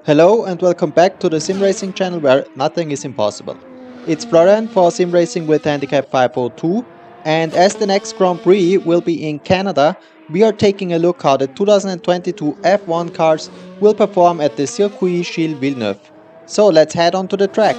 Hello and welcome back to the Sim Racing channel where nothing is impossible. It's Florian for Sim Racing with Handicap 502, and as the next Grand Prix will be in Canada, we are taking a look how the 2022 F1 cars will perform at the Circuit Gilles Villeneuve. So let's head on to the track.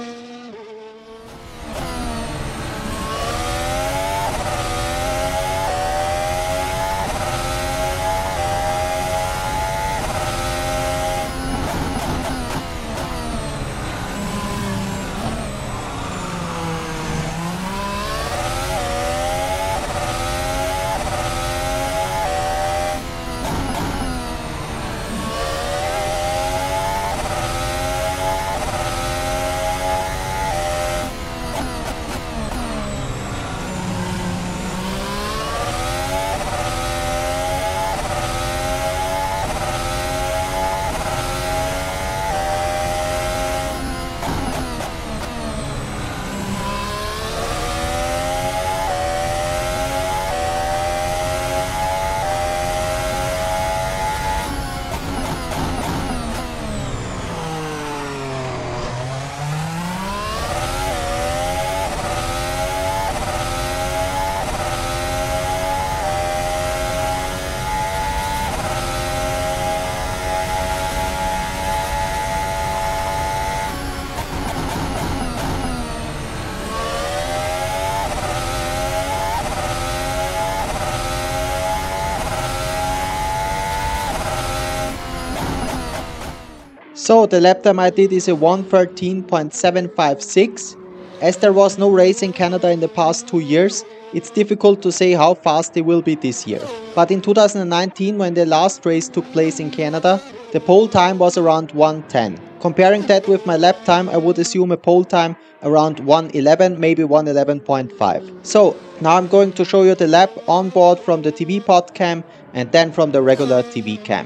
So the lap time I did is a 1:13.756. As there was no race in Canada in the past 2 years, it's difficult to say how fast they will be this year. But in 2019, when the last race took place in Canada, the pole time was around 1:10. Comparing that with my lap time, I would assume a pole time around 1:11, maybe 1:11.5. So now I'm going to show you the lap on board from the TV pod cam and then from the regular TV cam.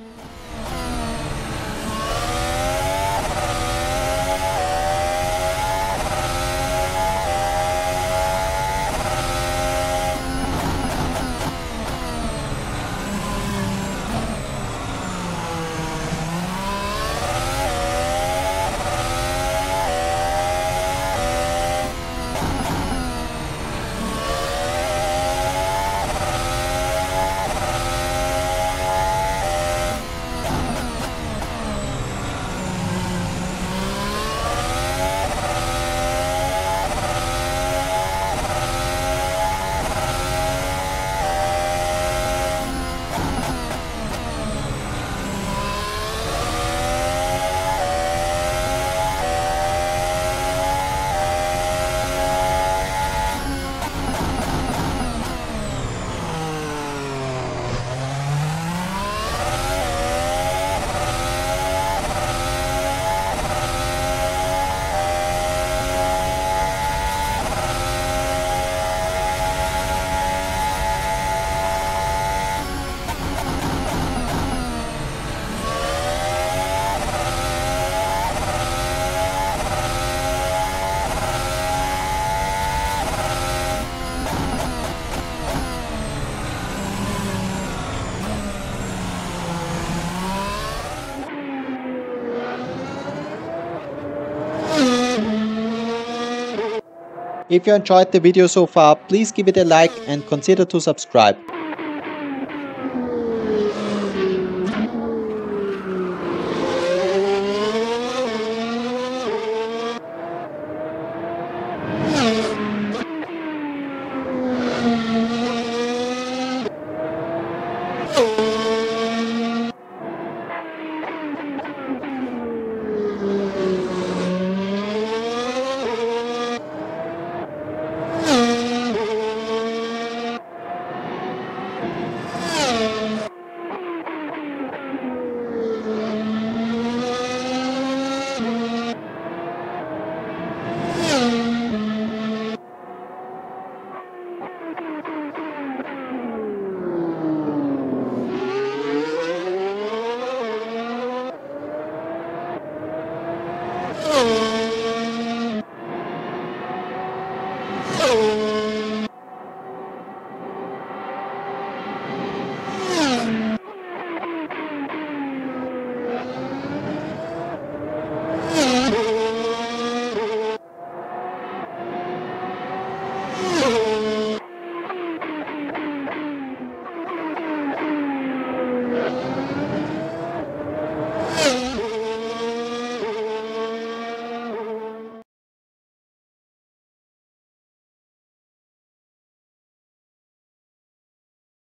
If you enjoyed the video so far, please give it a like and consider to subscribe.